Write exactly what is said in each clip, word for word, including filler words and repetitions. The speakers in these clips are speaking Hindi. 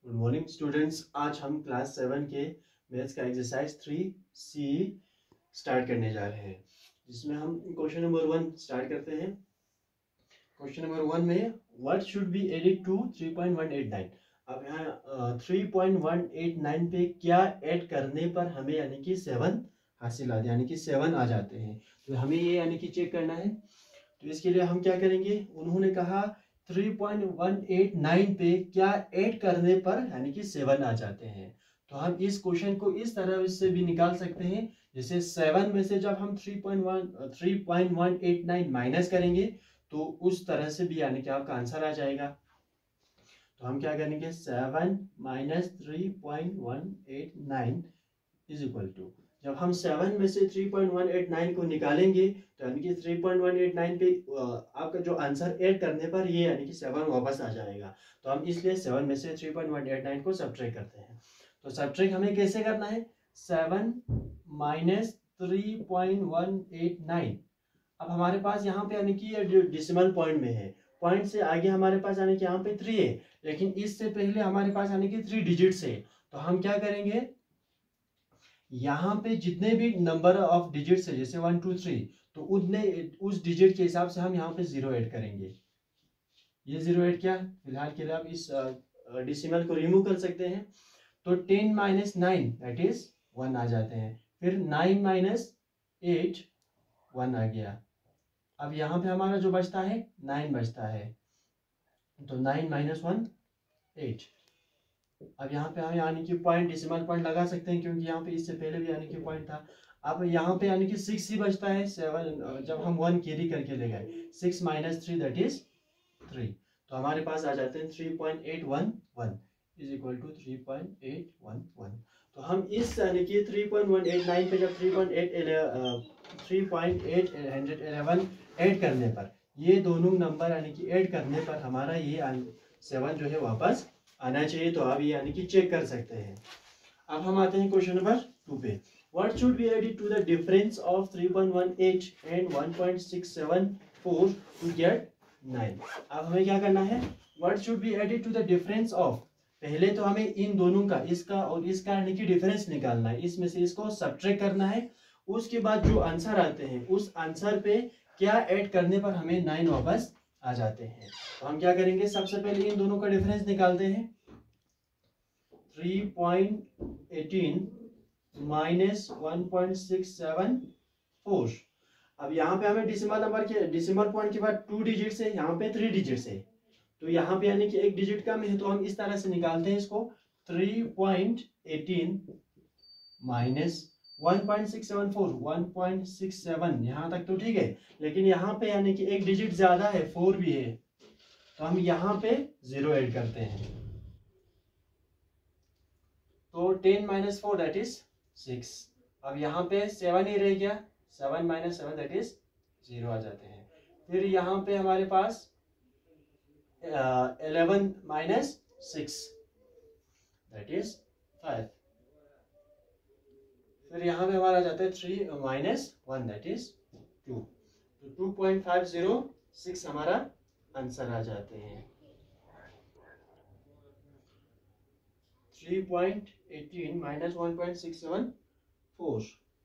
Good morning students. आज हम क्लास सेवन के मैथ्स का एक्सरसाइज थ्री सी स्टार्ट करने जा रहे हैं, जिसमें हम क्वेश्चन नंबर वन स्टार्ट करते हैं। क्वेश्चन नंबर वन में what should be added to three point one eight nine. अब यहाँ three point one eight nine पे क्या ऐड करने पर हमें यानी कि सेवन हासिल आते यानी कि सेवन आ जाते हैं, तो हमें ये यानी कि चेक करना है। तो इसके लिए हम क्या करेंगे, उन्होंने कहा three point one eight nine पे क्या ऐड करने पर यानी कि सेवन आ जाते हैं। तो हम इस क्वेश्चन को इस तरह से भी निकाल सकते हैं, जैसे सेवन में से जब हम three point one three point one eight nine minus करेंगे तो उस तरह से भी यानी कि आपका आंसर आ जाएगा। तो हम क्या करेंगे, seven minus three point one eight nine is equal to, जब हम सेवन में से three point one eight nine को निकालेंगे तो यानी कि three point one eight nine पे आपका जो आंसर ऐड करने पर ये यानी कि सेवन वापस आ जाएगा। तो हम इसलिए सेवन में से three point one eight nine को सब्ट्रैक्ट करते हैं। तो सब्ट्रैक्ट हमें कैसे करना है, seven minus three point one eight nine. अब हमारे पास यहाँ पे यानी कि ये डिसिमल पॉइंट में है, पॉइंट से आगे हमारे पास यानी कि यहाँ पे थ्री है, लेकिन इससे पहले हमारे पास यानी कि थ्री डिजिट्स है। तो हम क्या करेंगे, यहाँ पे जितने भी नंबर ऑफ डिजिट्स है जैसे वन टू थ्री, तो उतने उस डिजिट के हिसाब से हम यहाँ पे जीरो ऐड करेंगे। ये जीरो ऐड किया, फिलहाल के लिए आप इस डिसिमल को रिमूव कर सकते हैं। तो ten minus nine that is one आ जाते हैं। फिर नाइन माइनस एट वन आ गया। अब यहाँ पे हमारा जो बचता है नाइन बचता है, तो नाइन माइनस वन एट। अब यहाँ पे हम यानी कि पॉइंट डिसिमल पॉइंट लगा सकते हैं, क्योंकि यहाँ पे इससे पहले भी यानी कि पॉइंट था। अब यहाँ पे यानी कि सिक्स ही बचता है, सेवन जब हम वन कैरी करके ले गए, six minus three that is three. तो हमारे पास आ जाते हैं three point eight one one is equal to three point eight one one. तो हम इस यानी कि three point one eight nine पे जब three point eight three point eight hundred eleven add करने पर, ये दोनों नंबर यानी कि ऐड करने पर हमारा ये सेवन जो है वापस आना चाहिए। तो आप ये यानी कि चेक कर सकते हैं। अब हम आते हैं क्वेश्चन नंबर टू पे। What should be added to the difference of three point one eight and one point six seven four to get nine. अब हमें क्या करना है, what should be added to the difference of, पहले तो हमें इन दोनों का, इसका और इसका यानी कि डिफरेंस निकालना है, इसमें से इसको सब्ट्रैक्ट करना है। उसके बाद जो आंसर आते हैं उस आंसर पे क्या ऐड करने पर हमें नाइन वापस आ जाते हैं। तो हम क्या करेंगे, सबसे पहले इन दोनों का डिफरेंस निकालते हैं। Three point eighteen minus one point six seven four. अब यहाँ पे हमें डिसिमल नंबर के डिसिमल पॉइंट के बाद टू डिजिट्स है, यहाँ पे थ्री डिजिट्स है, तो यहाँ पे यानी कि एक डिजिट कम है, तो हम इस तरह से निकालते हैं इसको। Three point eighteen minus one point six seven four, one point six seven, यहाँ तक तो ठीक है, लेकिन यहाँ पे यानी कि एक डिजिट ज्यादा है, फोर भी है, तो हम यहाँ पे जीरो ऐड करते हैं। तो ten minus four that is six. अब यहाँ पे सेवन ही रह गया, seven minus seven that is zero आ जाते हैं। फिर यहाँ पे हमारे पास eleven minus six that is five. फिर यहाँ पे हमारा आ जाता है three minus one that is two. तो two point five zero six हमारा आंसर आ जाते हैं। Three point eighteen minus one point six seven four.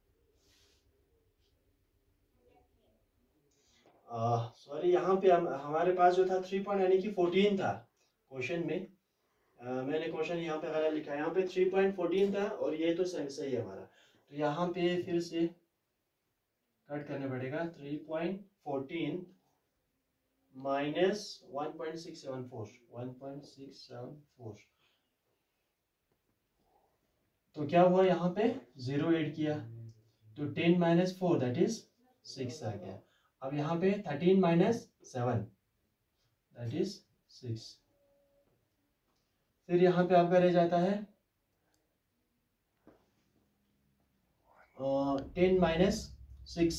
Sorry, यहाँ पे हम हमारे पास जो था थ्री पॉइंट यानी कि फोर्टीन था क्वेश्चन में। uh, मैंने क्वेश्चन यहाँ पे गलत लिखा है, यहाँ पे थ्री पॉइंट फोर्टीन था और ये तो सही सही है हमारा। तो यहाँ पे फिर से कट करना पड़ेगा, three point fourteen minus one point six seven four, one point six seven four. तो क्या हुआ, यहाँ पे जीरो ऐड किया, तो ten minus four that is six आ गया। अब यहाँ पे thirteen minus seven that is six. फिर यहाँ पे आपका रह जाता है टेन माइनस सिक्स,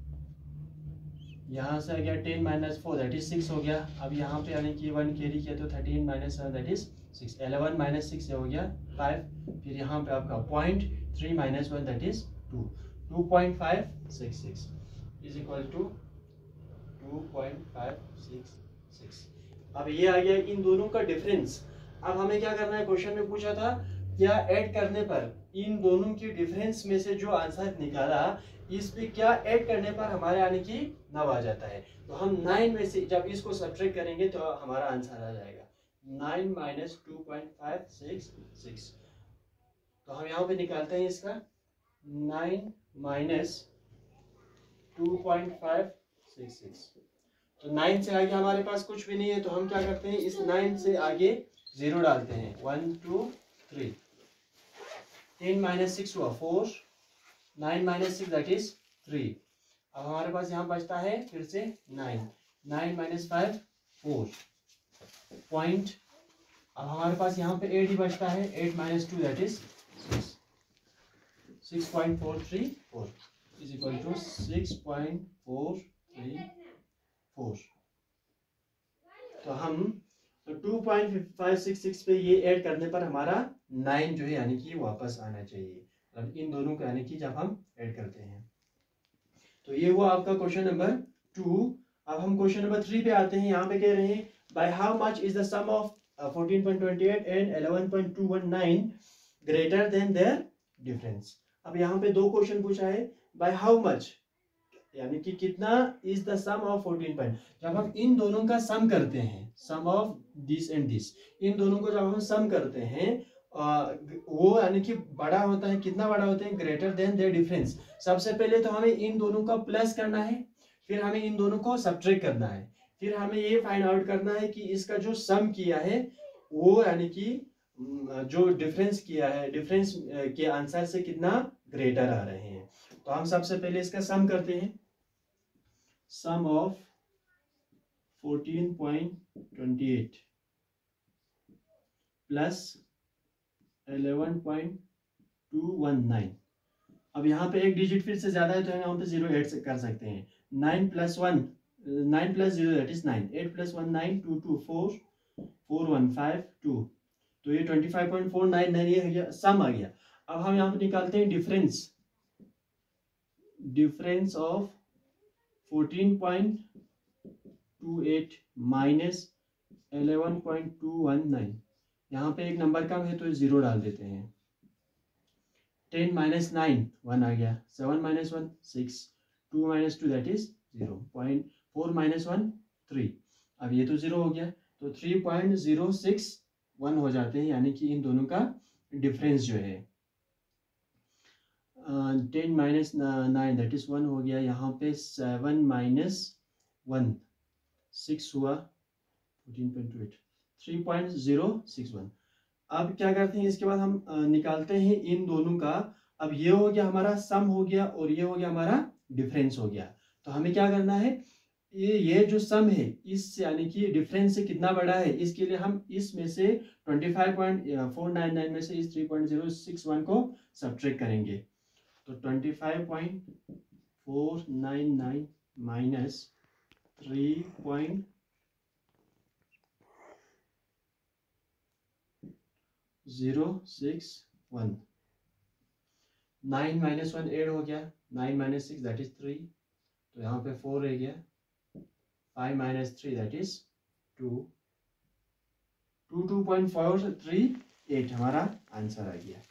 यहाँ से आ गया ten minus four that is six हो गया। अब यहाँ पे यानी कि वन कैरी किया, तो thirteen minus seven that is six, eleven minus six हो गया फाइव। फिर यहाँ पे आपका point three minus one that is two, two point five six six is equal to two point five six six. अब ये आ गया इन दोनों का डिफरेंस। अब हमें क्या करना है, क्वेश्चन में पूछा था क्या ऐड करने पर इन दोनों की डिफरेंस में से जो आंसर निकाला इस पे क्या ऐड करने पर हमारे यानी कि नव आ जाता है। तो हम नाइन में से जब इसको सब्ट्रैक्ट करेंगे तो हमारा आंसर आ जाएगा nine minus two point five six six. तो हम यहाँ पे निकालते हैं इसका nine minus two point five six six. तो नाइन से आगे हमारे पास कुछ भी नहीं है, तो हम क्या करते हैं इस नाइन से आगे जीरो डालते हैं, one two three. Ten minus six हुआ four, nine minus six that is three. अब हमारे पास यहाँ बचता है फिर से nine, nine minus five four point. अब हमारे पास यहाँ पे एट ही बचता है, eight minus two that is six, six point four three four is equal to six point four three four. तो हम two point five six six पे ये ऐड करने पर हमारा नाइन जो है यानी कि वापस आना चाहिए, मतलब इन दोनों को यानी कि जब हम ऐड करते हैं। तो ये हुआ आपका क्वेश्चन नंबर टू। अब हम क्वेश्चन नंबर थ्री पे आते हैं। यहाँ पे कह रहे हैं by how much is the sum of fourteen point twenty eight and eleven point two one nine greater than their difference. अब यहाँ पे दो क्वेश्चन पूछा है, बाय हाउ मच यानी कि कितना is the sum of fourteen point. जब हम इन दोनों का सम करते हैं, sum of this and this, इन दोनों को जब हम सम करते हैं आ, वो यानी कि बड़ा होता है, कितना बड़ा होता है, ग्रेटर देन देयर डिफरेंस। सबसे पहले तो हमें इन दोनों का प्लस करना है, फिर हमें इन दोनों को सब्ट्रैक्ट करना है, फिर हमें ये फाइंड आउट करना है कि इसका जो सम किया है वो यानी कि जो डिफरेंस किया है, डिफरेंस के आंसर से कितना ग्रेटर आ रहे हैं। तो हम सबसे पहले इसका सम करते हैं, sum of fourteen point twenty eight plus eleven point two one nine. अब यहाँ पे एक डिजिट फिर से ज्यादा है तो यहाँ पे जीरो ऐड कर सकते हैं। Nine plus one, nine plus zero that is nine, eight plus one nine, two two four, four one five two. तो ये twenty five point four nine nine ये गया, सम आ गया। अब हम यहाँ पे निकालते हैं difference, difference of fourteen point two eight minus eleven point two one nine. यहाँ पे एक नंबर कम है तो जीरो डाल देते हैं। टेन माइनस नाइन वन आ गया, seven minus one six, two minus two that is zero, point four minus one three. अब ये तो जीरो हो गया, तो three point zero six one हो जाते हैं, यानी कि इन दोनों का डिफरेंस जो है। Ten minus nine that is one हो गया, यहाँ पे सेवन माइनस वन सिक्स हुआ, fourteen point two eight, three point zero six one. अब क्या करते हैं इसके बाद हम uh, निकालते हैं इन दोनों का। अब ये हो गया हमारा सम हो गया और ये हो गया हमारा डिफरेंस हो गया। तो हमें क्या करना है, ये ये जो सम है इस यानी कि डिफरेंस से कितना बड़ा है, इसके लिए हम इसमें से twenty five point four nine nine में से इस three point zero six one को सब्ट्रैक्ट करेंगे। तो twenty five point four nine nine minus three point zero six one, nine minus one eight हो गया, nine minus six that is three, तो यहाँ पे फोर रह गया, five minus three that is two, two two point four three eight हमारा आंसर आ गया।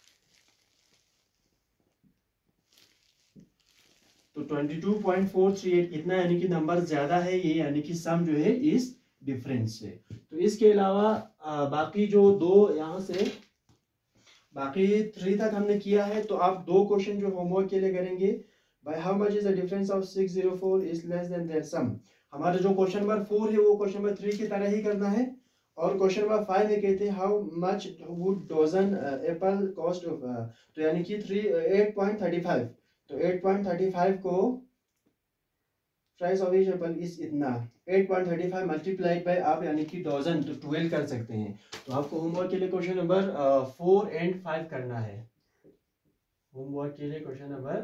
तो twenty two point four three eight इतना यानी कि नंबर ज्यादा है ये, यानी कि सम जो है इस डिफरेंस से। तो इसके अलावा बाकी जो दो यहाँ से बाकी थ्री तक हमने किया है, तो आप दो क्वेश्चन जो होमवर्क के लिए करेंगे, by how much is the difference of six zero four is less than their sum. हमारा जो क्वेश्चन नंबर फोर है वो क्वेश्चन नंबर थ्री की तरह ही करना है। और क्वेश्चन नंबर फाइव में कहते हैं how much would dozen apple cost of, तो यानी कि three eight point thirty five, तो एट पॉइंट थर्टी फाइव को price of each apple is इतना, eight point thirty five multiplied by आप यानी कि डजन, तो ट्वेल्व कर सकते हैं। तो आपको होमवर्क के लिए question number four and five करना है। होमवर्क के लिए question number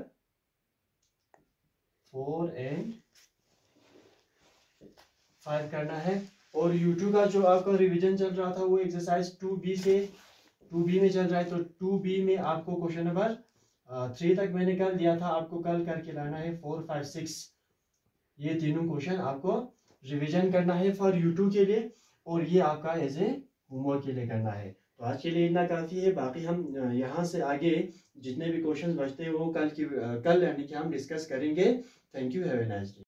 four and five करना है। और यूट्यूब का जो आपका रिवीजन चल रहा था वो एक्सरसाइज टू बी से टू बी में चल रहा है, तो टू बी में आपको क्वेश्चन नंबर थ्री तक मैंने कल दिया था, आपको कल करके लाना है फोर फाइव सिक्स, ये तीनों क्वेश्चन आपको रिवीजन करना है फॉर यूट्यूब के लिए। और ये आपका एज ए होमवर्क के लिए करना है। तो आज के लिए इतना काफ़ी है, बाकी हम यहाँ से आगे जितने भी क्वेश्चंस बचते हैं वो कल की कल यानी कि हम डिस्कस करेंगे। Thank you, have a nice day.